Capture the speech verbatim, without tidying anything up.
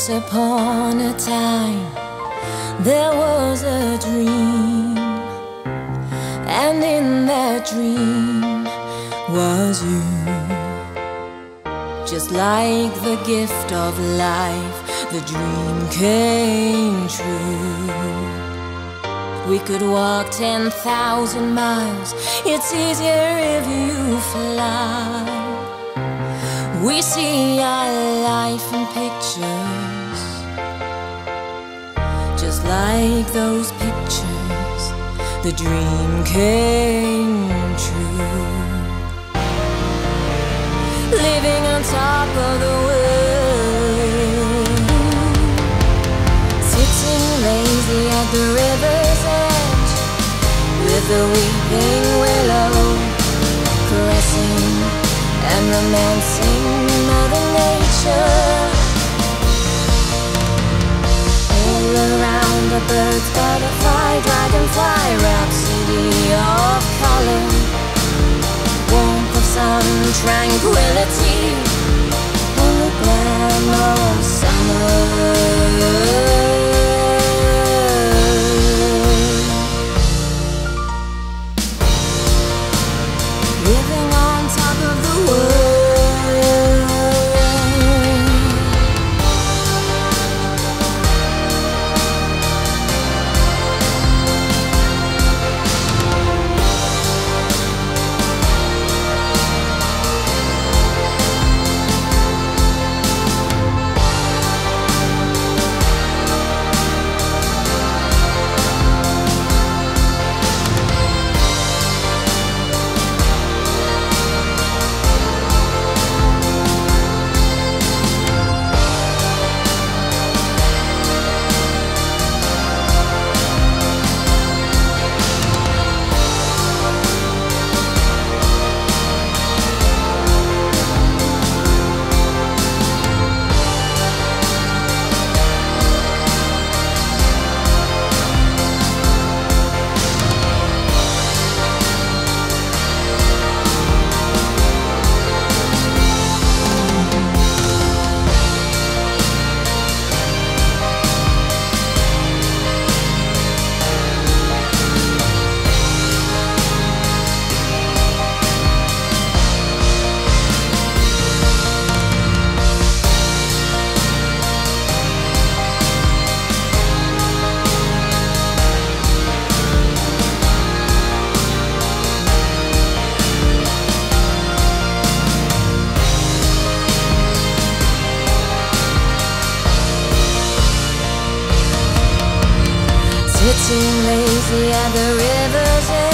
Once upon a time, there was a dream, and in that dream was you. Just like the gift of life, the dream came true. We could walk ten thousand miles, it's easier if you fly. We see our life in pictures, just like those pictures, the dream came true. Living on top of the world, sitting lazy at the river's edge, with the weeping willow, caressing and romancing Mother Nature. All around a bird's butterfly, dragonfly, rhapsody of color, warmth of sun, tranquility, and the glamour of summer. Sitting lazy at the river's edge,